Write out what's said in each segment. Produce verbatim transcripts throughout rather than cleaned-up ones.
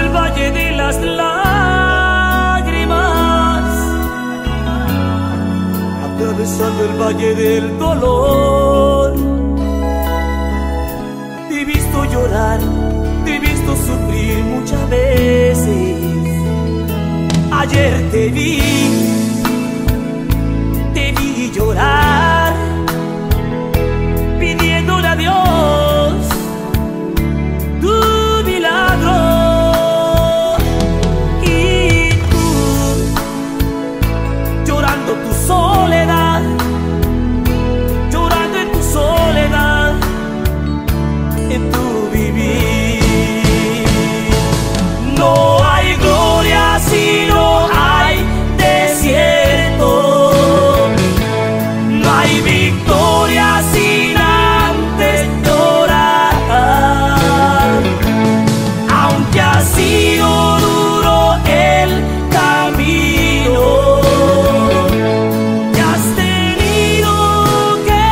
valle de las lágrimas, atravesando el valle del dolor. Te he visto llorar, te he visto sufrir muchas veces. Ayer te vi, te vi llorar, pidiéndole a Dios tu milagro. Y tú, llorando tu soledad, llorando en tu soledad, en tu vivir. No hay gloria si no hay desierto, no hay victoria sin antes llorar. Aunque ha sido duro el camino, te has tenido que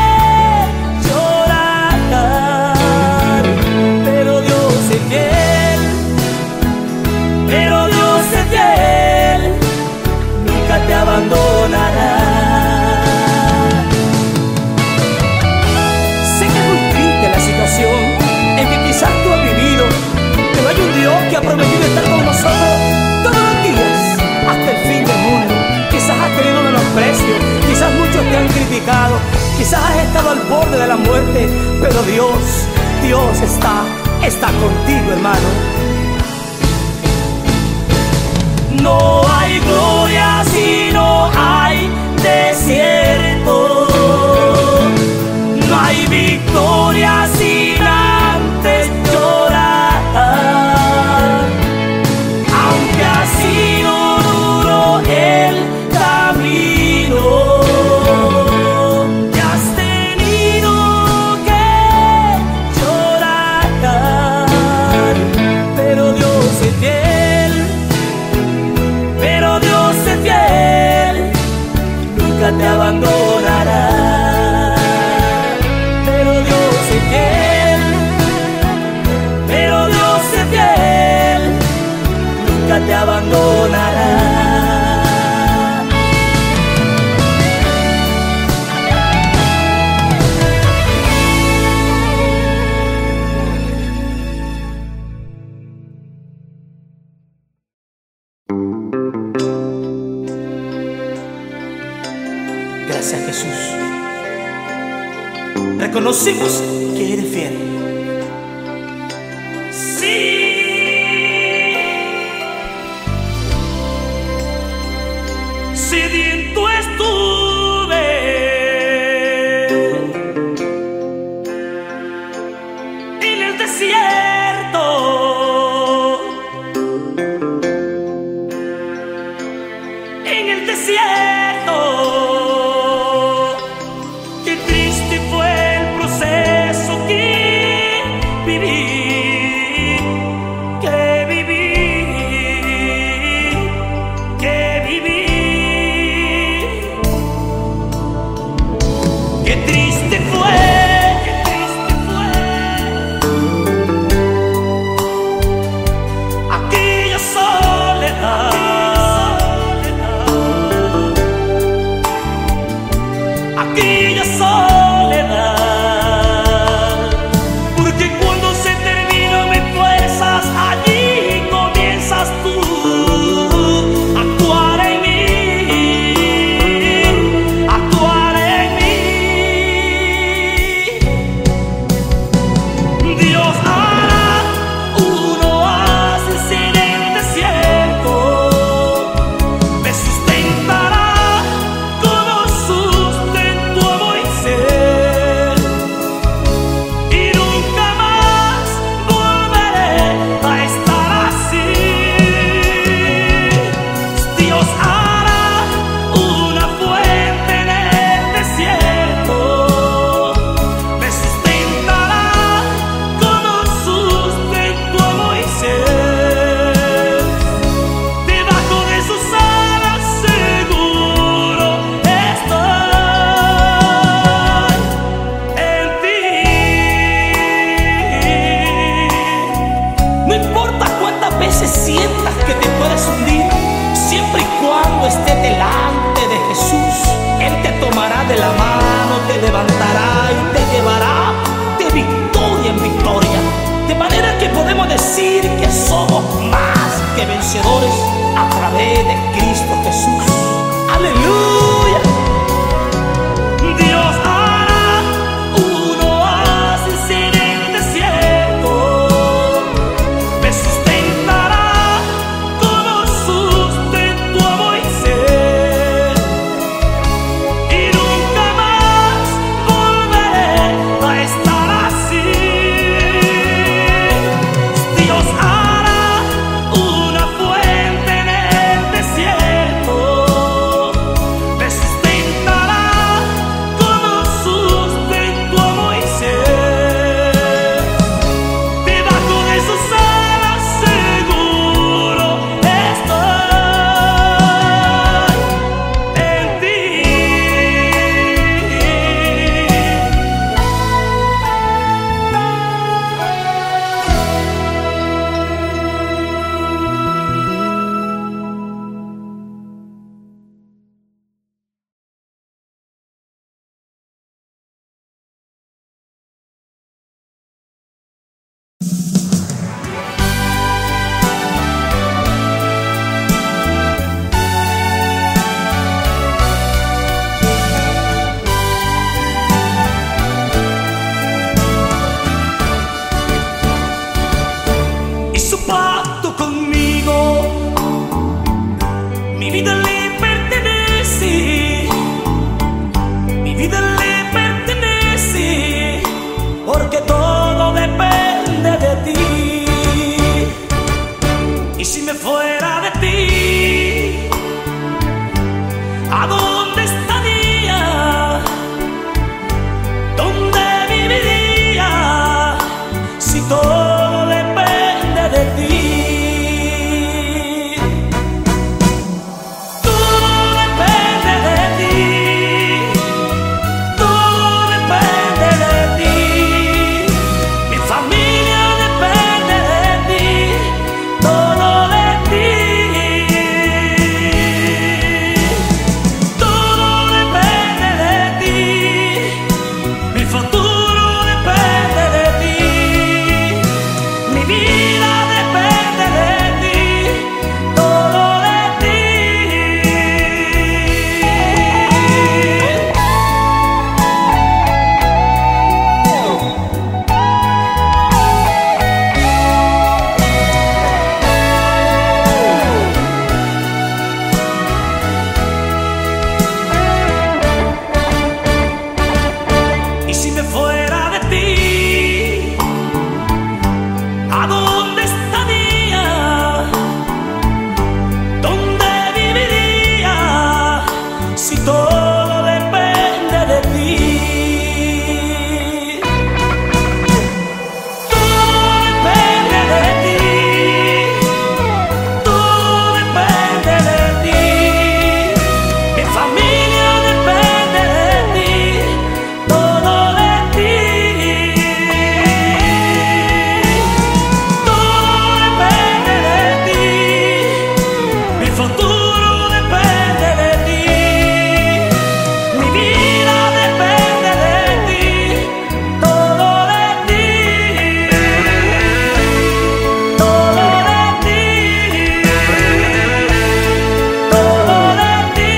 llorar. Pero Dios es fiel, pero Dios es fiel, nunca te abandonará. Sé que es muy triste la situación en que quizás tú has vivido, pero hay un Dios que ha prometido estar con nosotros todos los días hasta el fin del mundo. Quizás has tenido menosprecio, quizás muchos te han criticado, quizás has estado al borde de la muerte, pero Dios, Dios está, está contigo, hermano. No hay gloria si no hay desierto, no hay victoria sin antes llorar. Aunque ha sido duro el camino, te has tenido que llorar. Pero Dios es fiel, pero Dios es fiel, nunca te abandonará. Pero Dios es fiel, pero Dios es fiel, nunca te abandonará. Gracias, Jesús. Reconocimos que eres fiel. Sí. Sediento estuve en el desierto, en el desierto. Qué triste fue el proceso que sientas que te puedes hundir, siempre y cuando estés delante de Jesús, Él te tomará de la mano, te levantará y te llevará de victoria en victoria. De manera que podemos decir que somos más que vencedores a través de Cristo Jesús. ¡Aleluya! Dios hará un oasis en el desierto, me sustentará como sustentó a Moisés, y nunca más volveré a estar así. Dios hará una fuente en el desierto, me sustentará como sustentó a Moisés. Debajo de sus alas seguro estoy en ti. Hizo pacto conmigo, mi vida le pertenece, mi vida le pertenece, porque todo depende de ti. Y si me fuera de ti, ¿a dónde estaría? ¿Dónde viviría? Si todo depende de ti. Todo depende de ti, todo depende de ti. Mi familia depende de ti, todo de ti. Todo depende de ti, mi futuro depende de ti, mi vida depende de ti, todo de ti. Y si me fuera de ti, ¿a dónde estaría? ¿Dónde viviría? Si todo depende de ti. Todo depende de ti, todo depende de ti. Mi familia depende de ti, todo de ti. Todo depende de ti, mi futuro depende de ti, mi vida depende de ti, todo de ti, todo de ti, todo de ti.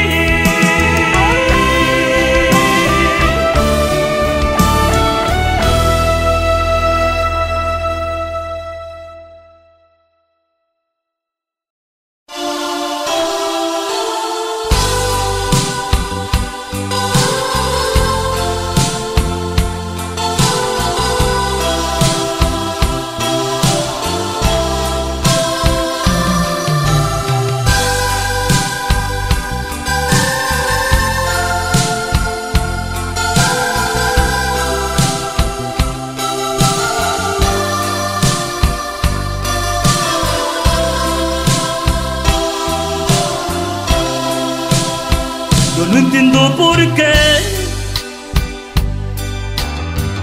Yo no entiendo por qué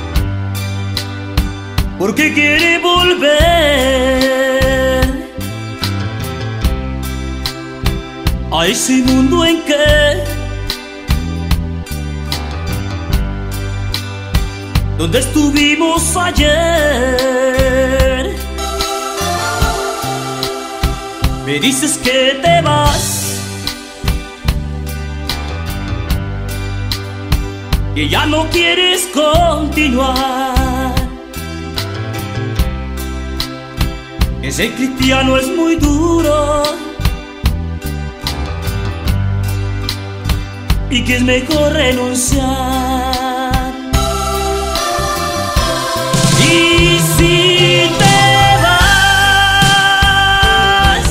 ¿Por qué quiere volver? a ese mundo en que donde estuvimos ayer. Me dices que te vas, que ya no quieres continuar, que ser cristiano es muy duro y que es mejor renunciar. Y si te vas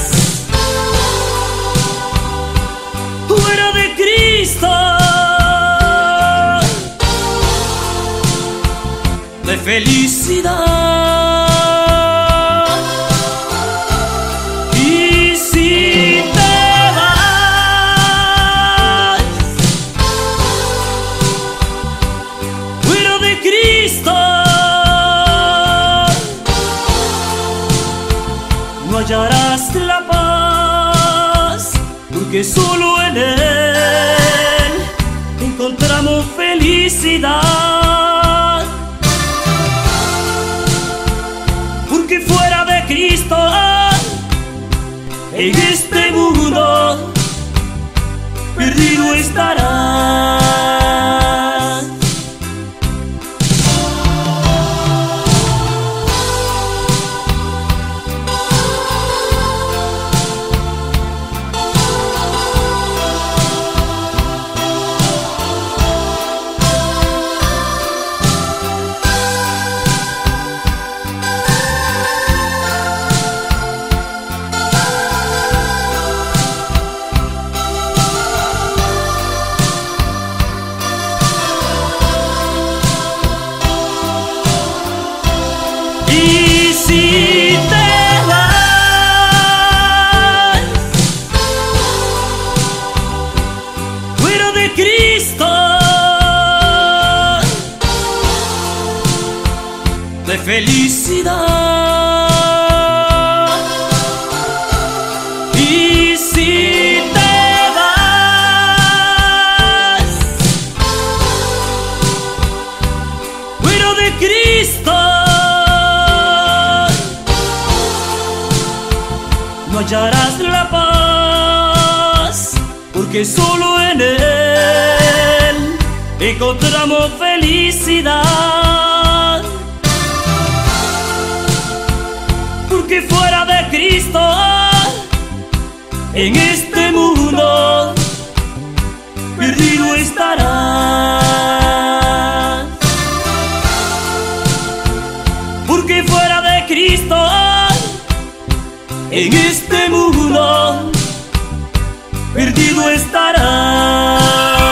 fuera de Cristo, de felicidad. Y si te vas fuera de Cristo, no hallarás la paz, porque solo en Él encontramos felicidad. Porque fuera de Cristo, en este mundo, perdido estarás. Y si te vas fuera de Cristo, de felicidad. Y si te vas fuera de Cristo, no hallarás la paz, porque solo en Él encontramos felicidad. Porque fuera de Cristo, en este mundo, perdido estarás. Porque fuera de Cristo, en este mundo, perdido estarás.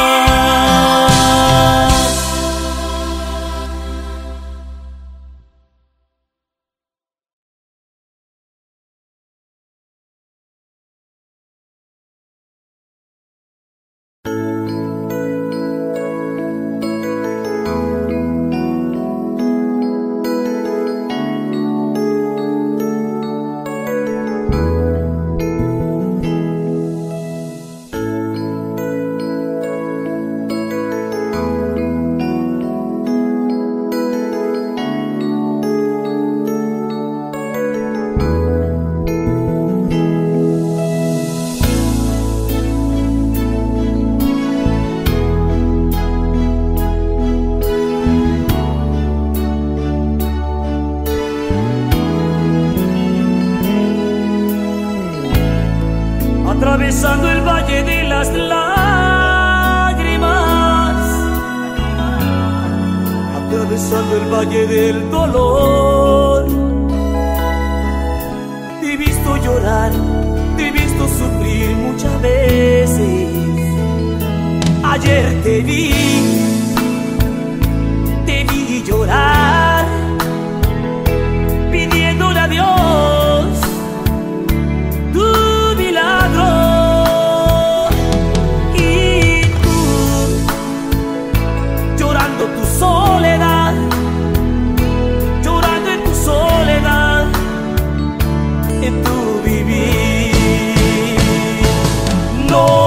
Atravesando el valle de las lágrimas, atravesando el valle del dolor. Te he visto llorar, te he visto sufrir muchas veces. Ayer te vi, te vi llorar, pidiéndole a Dios tu milagro. Y tú, llorando tu soledad, llorando en tu soledad, en tu vivir. No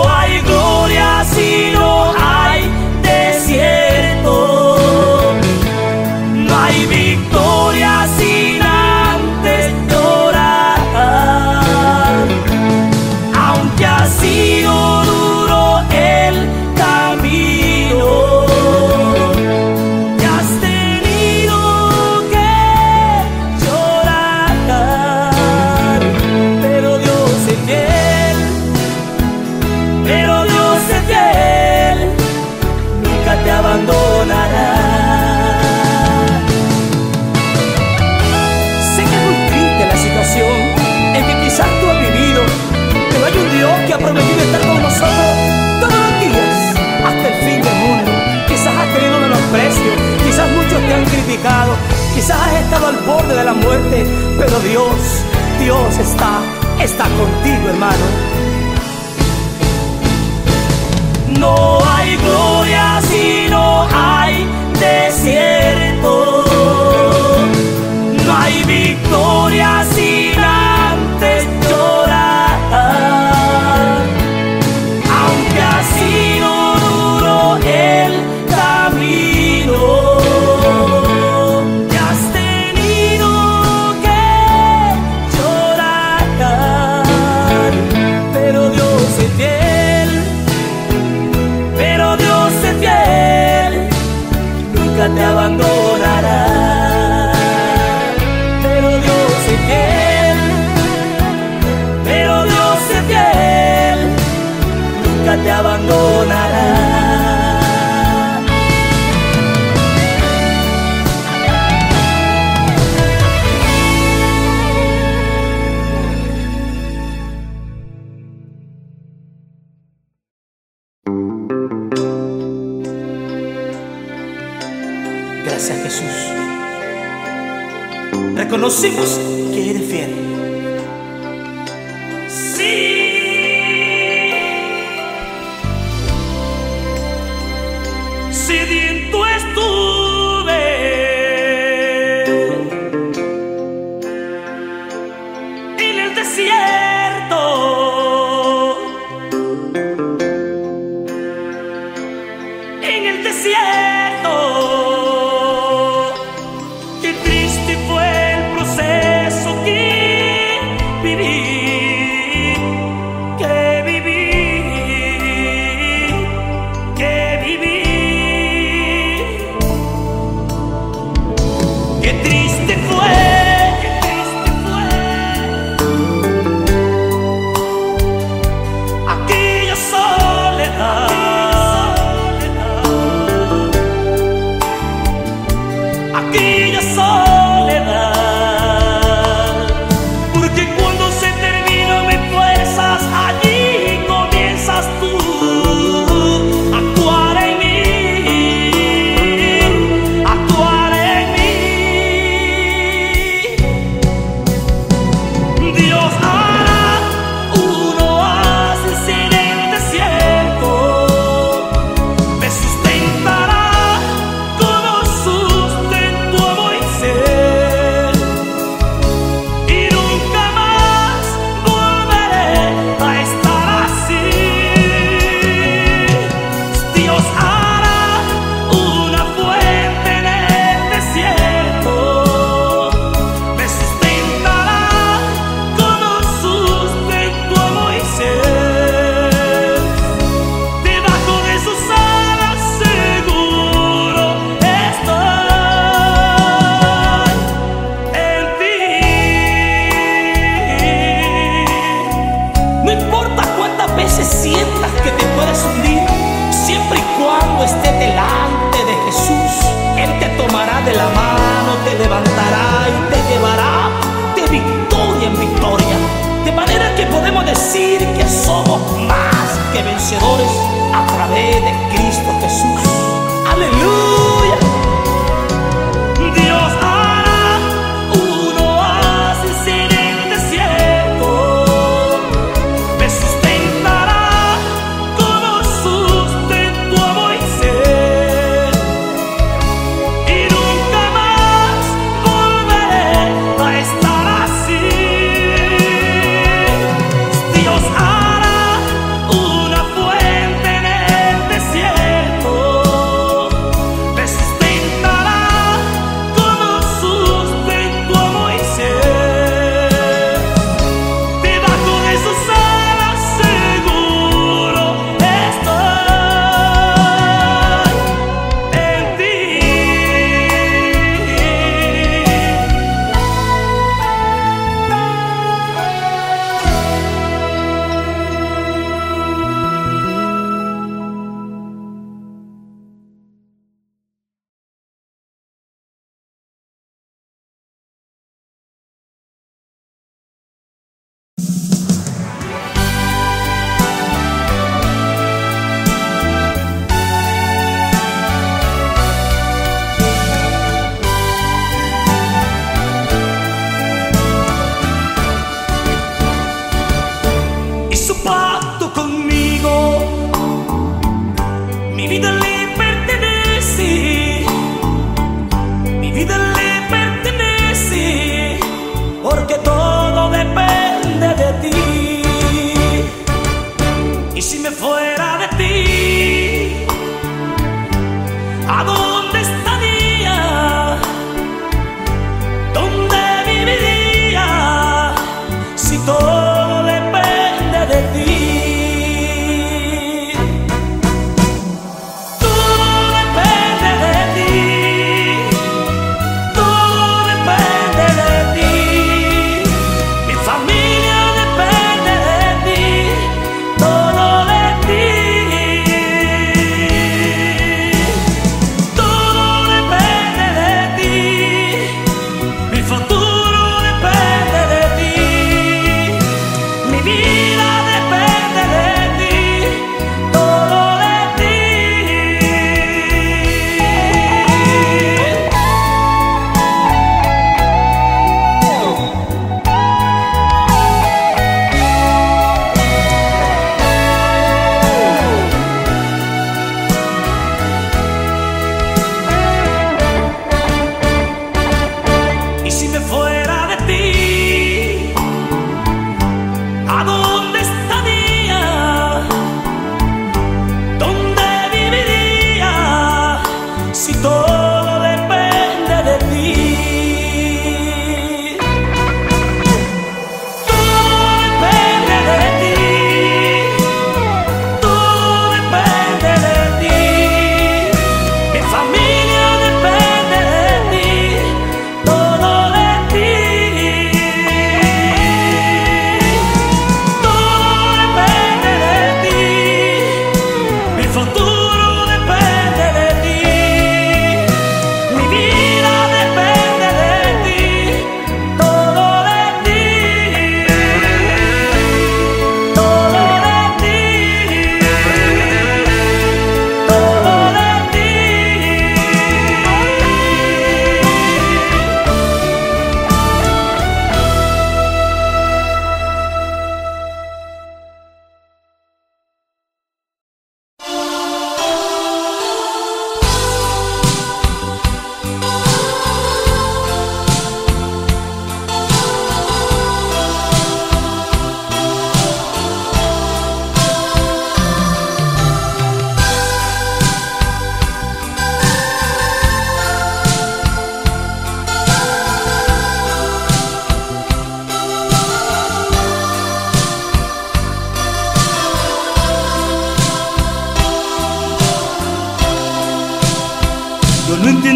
pecado, quizás has estado al borde de la muerte, pero Dios, Dios está, está contigo, hermano. No hay gloria si no hay desierto, no hay victoria sin antes llorar. Aunque ha sido duro el camino, ya has tenido que llorar, pero Dios es fiel, pero Dios es fiel, nunca te abandonará. Pero Dios es fiel, pero Dios es fiel, nunca te abandonará. Gracias, Jesús. Reconocimos que eres fiel. Sí. Sediento estuve en el desierto, en el desierto. Qué triste fue el proceso que viví, que viví, que viví. Qué triste fue, qué triste fue aquella soledad, aquella soledad, porque cuando se termina mis fuerzas, allí comienzas tú a actuar en mí, a actuar en mí. Dios hará un oasis en el desierto, me sustentará como sustentó a Moisés, y nunca más volveré a estar así. Dios hará una fuente en el desierto, me sustentará como sustentó a Moisés. Debajo de sus alas seguro estoy en ti. No importa cuántas veces sientas que te puedes hundir, siempre y cuando estés delante de Jesús, Él te tomará de la mano, te levantará y te llevará de victoria en victoria. De manera que podemos decir que somos más que vencedores a través de Cristo Jesús. ¡Aleluya! Dios hará un oasis en el desierto, me sustentará como sustentó a Moisés, y nunca más volveré a estar así. Dios hará una fuente en el desierto, me sustentará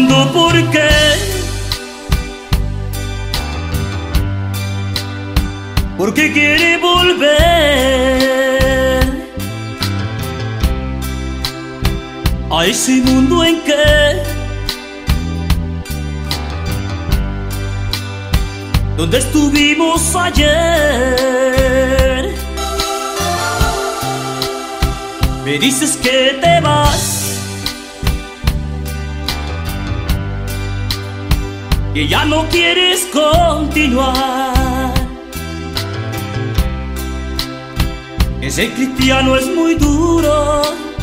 mundo, ¿por qué? Porque quiere volver a ese mundo en que, donde estuvimos ayer. Me dices que te vas, que ya no quieres continuar. Que ser cristiano es muy duro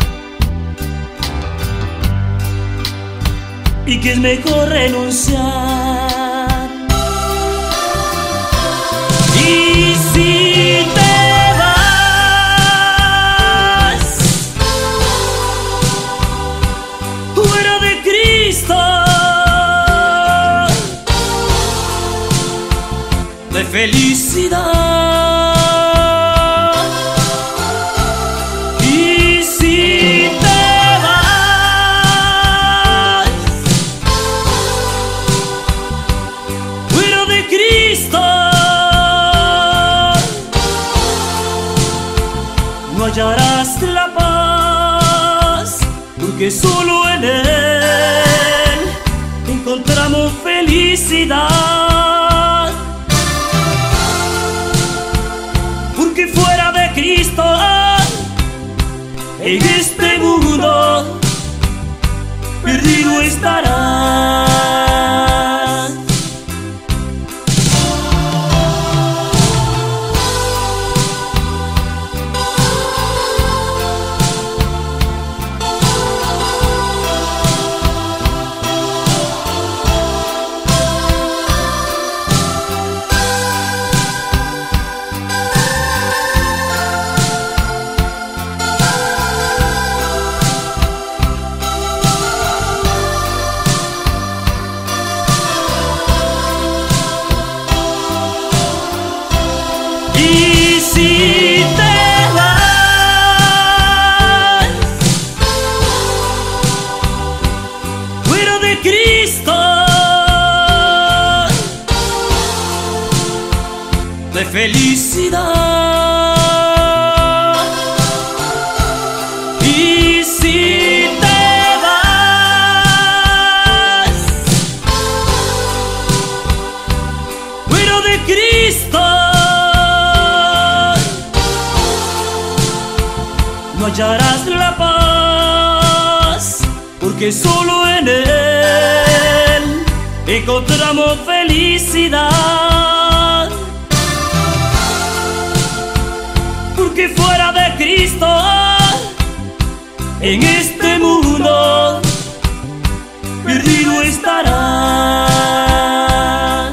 y que es mejor renunciar. Y si te vas fuera de Cristo, de felicidad. Y si te vas fuera de Cristo, no hallarás la paz, porque solo en Él encontramos felicidad. Porque fuera de Cristo, en este mundo perdido estarás. Y si te vas fuera de Cristo, de felicidad. Y si te vas fuera de Cristo, no hallarás la paz, porque solo en Él encontramos felicidad. Porque fuera de Cristo, en este mundo perdido estarás.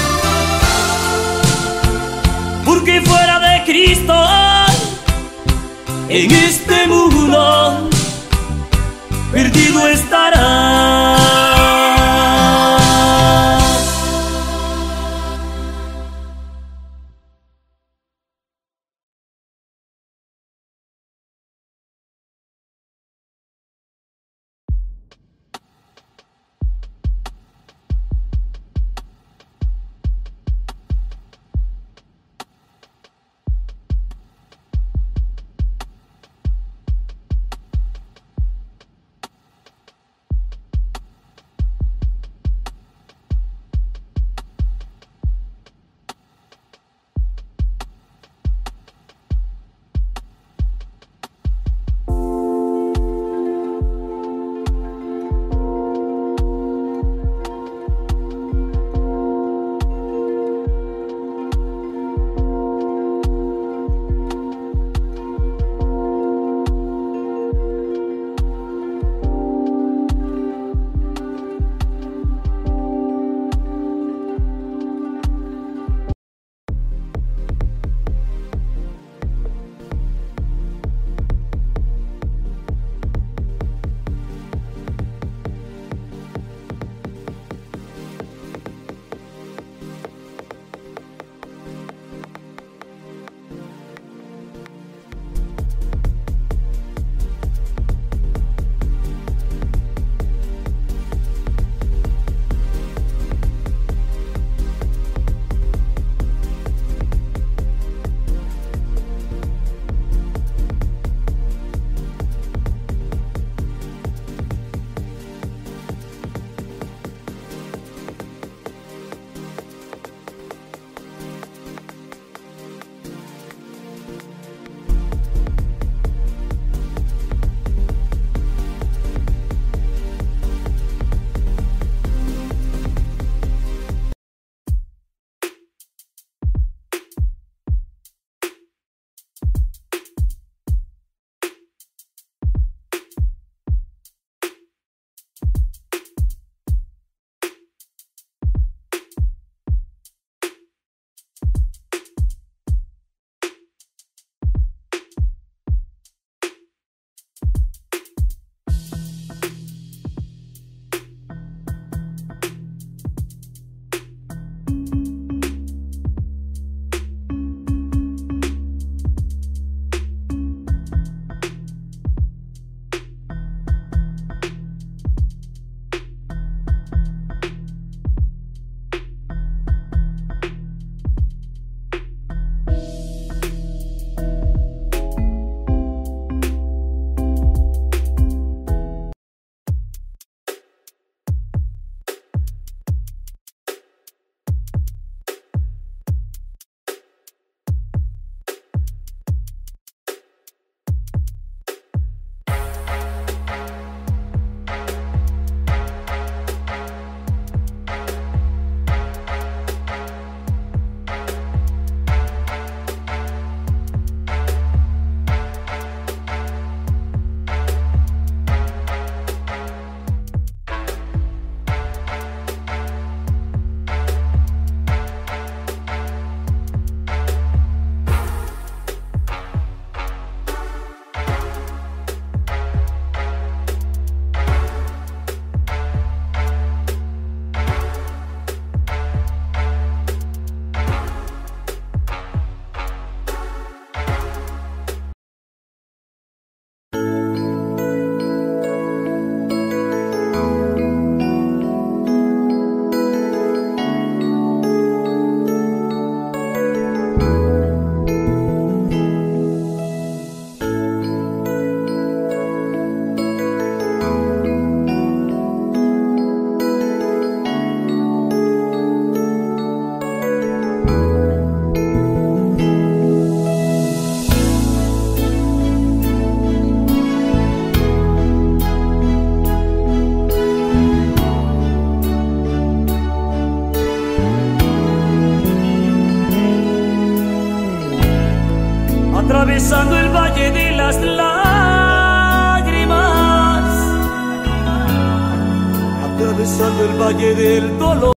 Porque fuera de Cristo, en este mundo perdido estarás. atravesando el valle de las lágrimas, atravesando el valle del dolor.